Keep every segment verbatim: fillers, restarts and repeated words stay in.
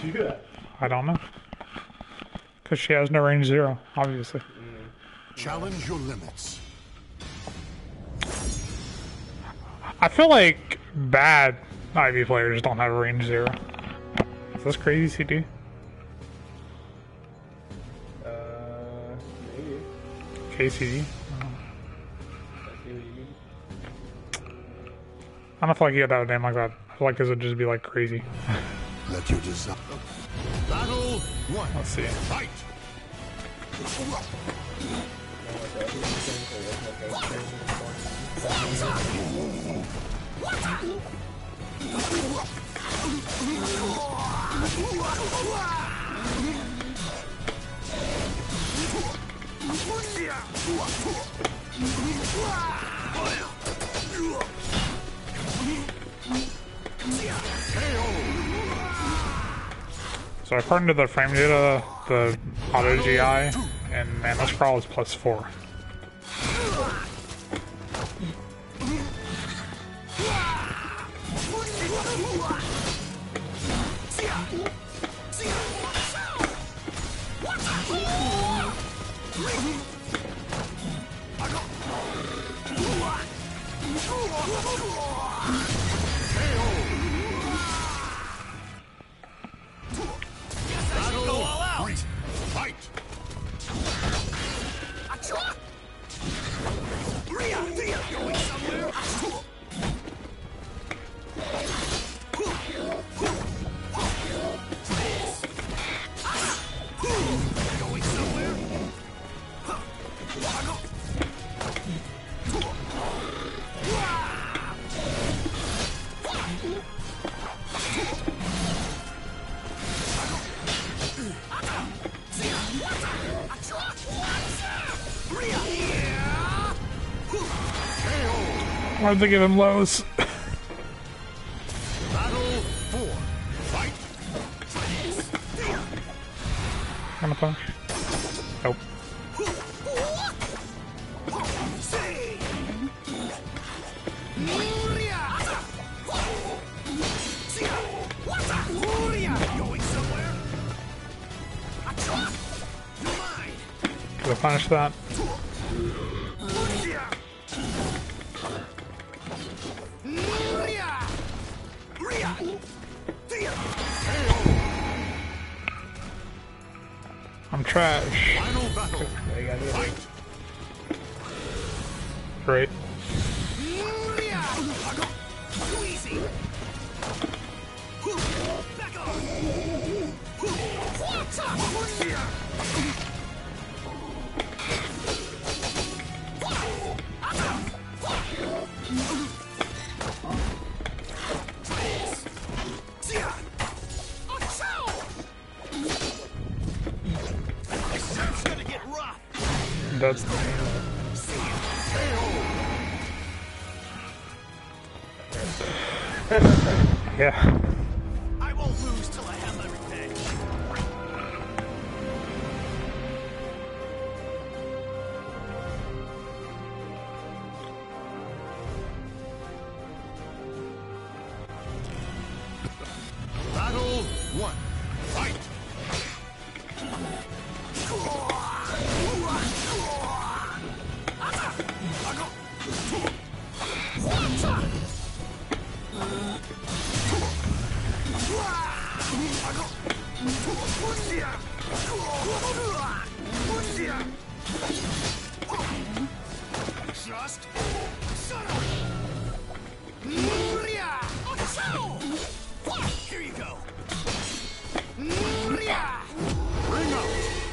you do that? I don't know. Because she has no range zero, obviously. Mm. Challenge your limits. I feel like bad I V players don't have a range zero. Is this crazy, C D? Uh, maybe. K C D? I see what you mean. I don't feel like you got that name like that. I feel like this would just be like crazy. Let your desire. Battle one. Let's see. Fight. So according to the frame data, the auto G I and mana scroll is plus four. Why'd they give him lows? Battle four. Fight. Gonna punch? Nope. Could I punish that? I'm trash. Final battle. Fight. Great. That's the yeah. I won't lose till I have my revenge. Battle one. Fight. Just shut up. Here you go. Bring out.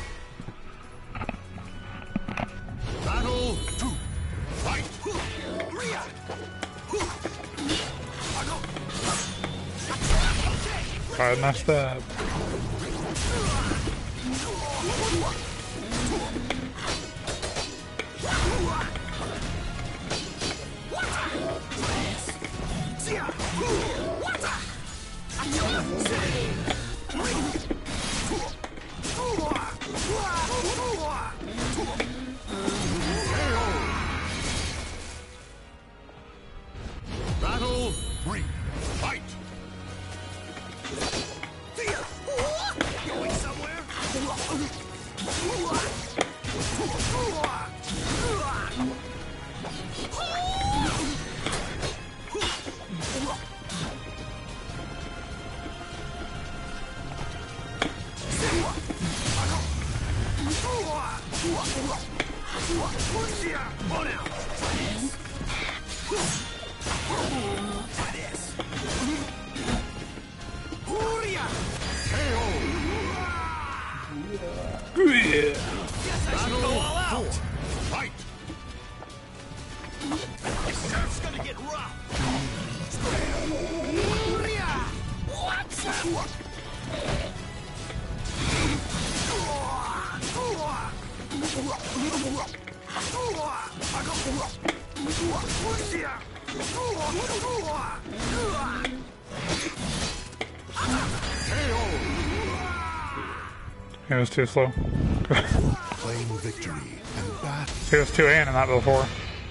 Battle two. Fight. Alright, nice that. Battle three. Fight. Yeah. Battle four. Fight. Surf's gonna get rough. It was too slow. Claim victory and bat. It was too in and not before.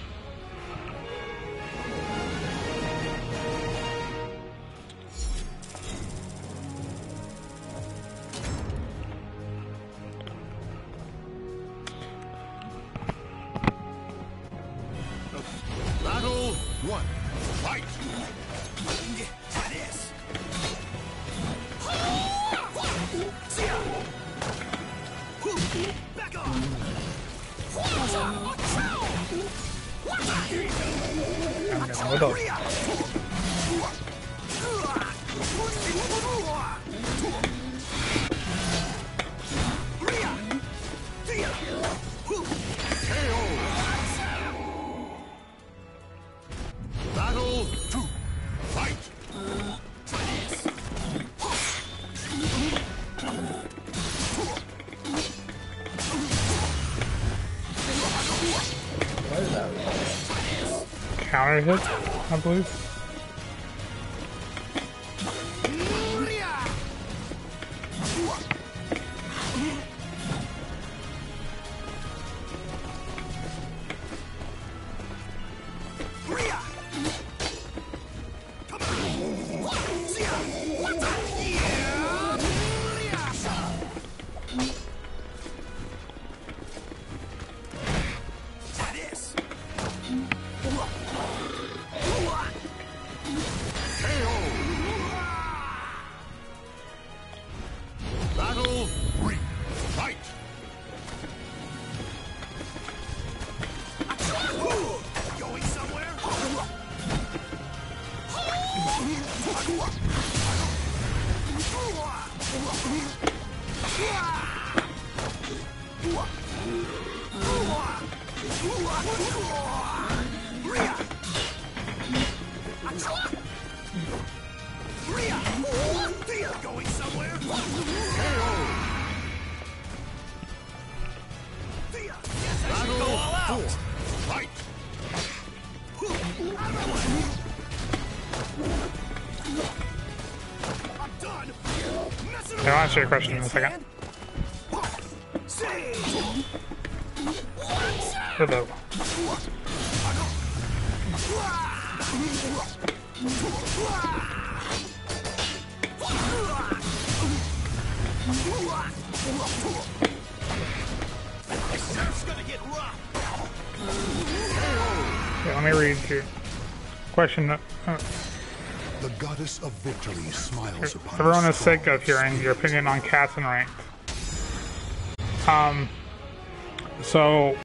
Battle one. Fight. This. Back off. What else? Battle two. Fight. What is that? Counter hit, I believe. Battle three. Fight. Going somewhere? Going somewhere? Battle four. Fight. I'm done. I'll answer your question in a second. Hello. Surf's gonna get rough. Yeah, let me read your question. Uh, The goddess of victory smiles upon everyone us is sick strong of hearing your opinion on cats and ranked. Um, so